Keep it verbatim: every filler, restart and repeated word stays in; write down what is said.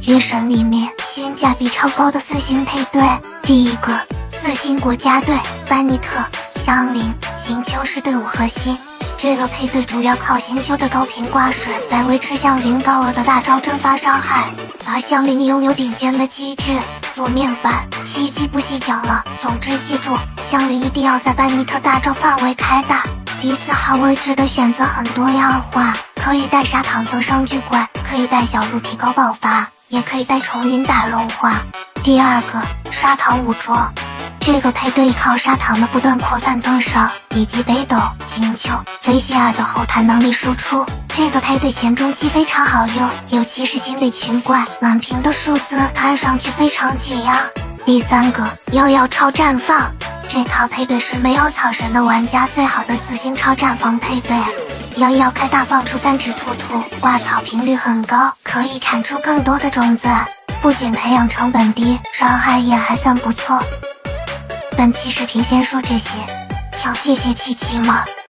原神里面性价比超高的四星配对。第一个，四星国家队班尼特、香菱、星球是队伍核心。这个配对主要靠星球的高频挂水来维持香菱高额的大招蒸发伤害，而香菱拥有顶尖的机制锁面板，七级不细讲了。总之记住，香菱一定要在班尼特大招范围开大。第四号位置的选择很多样化，可以带砂糖增伤巨怪，可以带小鹿提高爆发，也可以带重云打龙化。第二个，砂糖武装。这个配对依靠砂糖的不断扩散增伤，以及北斗、星球、菲希尔的后台能力输出，这个配对前中期非常好用，尤其是新的群怪，满屏的数字看上去非常解压。第三个，妖妖超绽放。这套配对是没有草神的玩家最好的四星超绽放配对。妖妖开大放出三只兔兔，挂草频率很高，可以产出更多的种子，不仅培养成本低，伤害也还算不错。本期视频先说这些，要谢谢七七吗？